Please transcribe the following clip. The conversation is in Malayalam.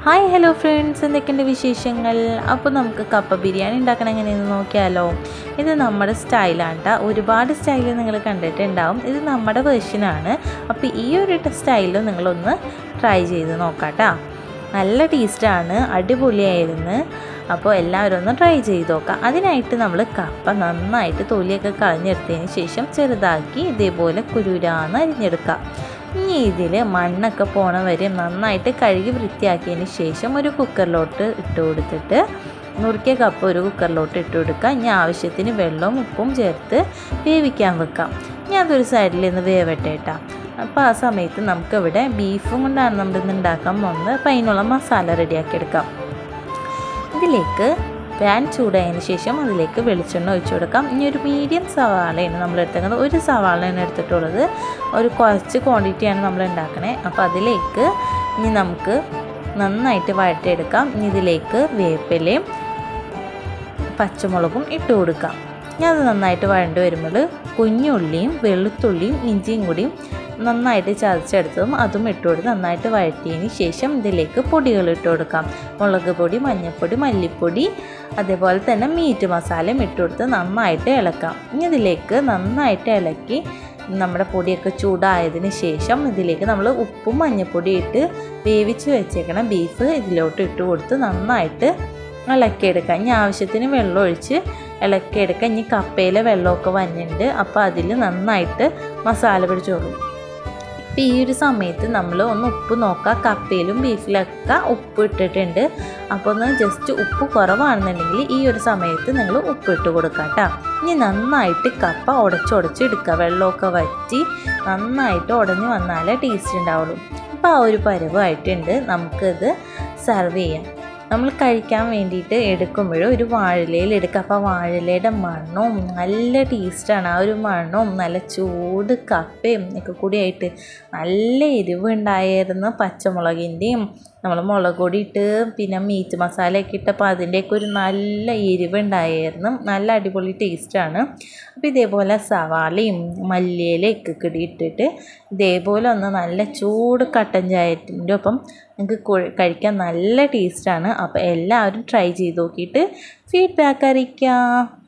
ഹായ് ഹലോ ഫ്രണ്ട്സ്, എന്തൊക്കെയുണ്ട് വിശേഷങ്ങൾ? അപ്പോൾ നമുക്ക് കപ്പ ബിരിയാണി ഉണ്ടാക്കണം എങ്ങനെയെന്ന് നോക്കിയാലോ. ഇത് നമ്മുടെ സ്റ്റൈലാണ് കേട്ടോ. ഒരുപാട് സ്റ്റൈൽ നിങ്ങൾ കണ്ടിട്ടുണ്ടാവും. ഇത് നമ്മുടെ വേർഷനാണ്. അപ്പോൾ ഈ ഒരു സ്റ്റൈലിൽ നിങ്ങളൊന്ന് ട്രൈ ചെയ്ത് നോക്കാം കേട്ടോ. നല്ല ടേസ്റ്റാണ്, അടിപൊളിയായിരുന്നു. അപ്പോൾ എല്ലാവരും ഒന്ന് ട്രൈ ചെയ്ത് നോക്കാം. അതിനായിട്ട് നമ്മൾ കപ്പ നന്നായിട്ട് തൊലിയൊക്കെ കളഞ്ഞെടുത്തതിന് ശേഷം ചെറുതാക്കി ഇതേപോലെ കുരുരാന്ന് അരിഞ്ഞെടുക്കാം. ഇനി ഇതിൽ മണ്ണൊക്കെ പോണ വരെ നന്നായിട്ട് കഴുകി വൃത്തിയാക്കിയതിന് ശേഷം ഒരു കുക്കറിലോട്ട് ഇട്ട് കൊടുത്തിട്ട് നുറുക്കിയ കപ്പ ഒരു കുക്കറിലോട്ട് ഇട്ട് കൊടുക്കുക. ഇനി ആവശ്യത്തിന് വെള്ളവും ഉപ്പും ചേർത്ത് വേവിക്കാൻ വെക്കാം. ഇനി അതൊരു സൈഡിൽ നിന്ന് വേവട്ടെ കേട്ടോ. അപ്പോൾ ആ സമയത്ത് നമുക്കിവിടെ ബീഫും കൊണ്ടാണ് നമ്മളിന്ന് ഉണ്ടാക്കാൻ പോകുന്നത്. അപ്പോൾ അതിനുള്ള മസാല റെഡിയാക്കി എടുക്കാം. ഇതിലേക്ക് പാൻ ചൂടായതിന് ശേഷം അതിലേക്ക് വെളിച്ചെണ്ണ ഒഴിച്ചു കൊടുക്കാം. ഇനി ഒരു മീഡിയം സവാളയാണ് നമ്മൾ എടുത്തേക്കുന്നത്. ഒരു സവാളയാണ് എടുത്തിട്ടുള്ളത്. ഒരു കുറച്ച് ക്വാണ്ടിറ്റിയാണ് നമ്മൾ ഉണ്ടാക്കണേ. അപ്പോൾ അതിലേക്ക് ഇനി നമുക്ക് നന്നായിട്ട് വഴറ്റിയെടുക്കാം. ഇനി ഇതിലേക്ക് വേപ്പിലയും പച്ചമുളകും ഇട്ട് കൊടുക്കാം. ഇനി അത് നന്നായിട്ട് വഴണ്ട് വരുമ്പോൾ കുഞ്ഞുള്ളിയും വെളുത്തുള്ളിയും ഇഞ്ചിയും കൂടിയും നന്നായിട്ട് ചതച്ചെടുത്തതും അതും ഇട്ട് കൊടുത്ത് നന്നായിട്ട് വഴറ്റിയതിന് ശേഷം ഇതിലേക്ക് പൊടികൾ ഇട്ട് കൊടുക്കാം. മുളക് പൊടി, മഞ്ഞൾപ്പൊടി, മല്ലിപ്പൊടി, അതേപോലെ തന്നെ മീറ്റ് മസാലയും ഇട്ട് കൊടുത്ത് നന്നായിട്ട് ഇളക്കാം. ഇനി ഇതിലേക്ക് നന്നായിട്ട് ഇളക്കി നമ്മുടെ പൊടിയൊക്കെ ചൂടായതിന് ശേഷം ഇതിലേക്ക് നമ്മൾ ഉപ്പും മഞ്ഞൾപ്പൊടി ഇട്ട് വേവിച്ച് വെച്ചേക്കണ ബീഫ് ഇതിലോട്ട് ഇട്ട് കൊടുത്ത് നന്നായിട്ട് ഇളക്കിയെടുക്കാം. ഇനി ആവശ്യത്തിന് വെള്ളം ഒഴിച്ച് ഇളക്കിയെടുക്കാം. ഇനി കപ്പയിലെ വെള്ളമൊക്കെ വന്നിട്ടുണ്ട്. അപ്പോൾ അതിൽ നന്നായിട്ട് മസാല പിടിച്ചോളും. അപ്പോൾ ഈ ഒരു സമയത്ത് നമ്മൾ ഒന്ന് ഉപ്പ് നോക്കാം. കപ്പയിലും ബീഫിലൊക്കെ ഉപ്പ് ഇട്ടിട്ടുണ്ട്. അപ്പോൾ ഒന്ന് ജസ്റ്റ് ഉപ്പ് കുറവാണെന്നുണ്ടെങ്കിൽ ഈ ഒരു സമയത്ത് നിങ്ങൾ ഉപ്പ് ഇട്ട് കൊടുക്കാം കേട്ടോ. ഇനി നന്നായിട്ട് കപ്പ ഉടച്ചുടച്ച് എടുക്കുക. വെള്ളമൊക്കെ വറ്റി നന്നായിട്ട് ഉടഞ്ഞ് വന്നാലേ ടേസ്റ്റ് ഉണ്ടാവുള്ളൂ. അപ്പോൾ ആ ഒരു പരുവമായിട്ടുണ്ട്. നമുക്കിത് സെർവ് ചെയ്യാം. നമ്മൾ കഴിക്കാൻ വേണ്ടിയിട്ട് എടുക്കുമ്പോഴും ഒരു വാഴയിലയിൽ എടുക്കുക. അപ്പോൾ വാഴയിലയുടെ മണവും നല്ല ടേസ്റ്റാണ്. ആ ഒരു മണവും നല്ല ചൂട് കപ്പയും ഒക്കെ കൂടിയായിട്ട് നല്ല എരിവുണ്ടായിരുന്നു. പച്ചമുളകിൻ്റെയും നമ്മൾ മുളക് പൊടി ഇട്ട് പിന്നെ മീറ്റ് മസാലയൊക്കെ ഇട്ടപ്പോൾ അതിൻ്റെയൊക്കെ ഒരു നല്ല എരിവുണ്ടായിരുന്നു. നല്ല അടിപൊളി ടേസ്റ്റാണ്. അപ്പോൾ ഇതേപോലെ സവാളയും മല്ലിയിലയൊക്കെ കൂടി ഇട്ടിട്ട് ഇതേപോലെ ഒന്ന് നല്ല ചൂട് കട്ടൻ ചായത്തിൻ്റെ ഒപ്പം നിങ്ങൾക്ക് കഴിക്കാൻ നല്ല ടേസ്റ്റാണ്. അപ്പോൾ എല്ലാവരും ട്രൈ ചെയ്ത് നോക്കിയിട്ട് ഫീഡ്ബാക്ക് അറിയിക്കുക.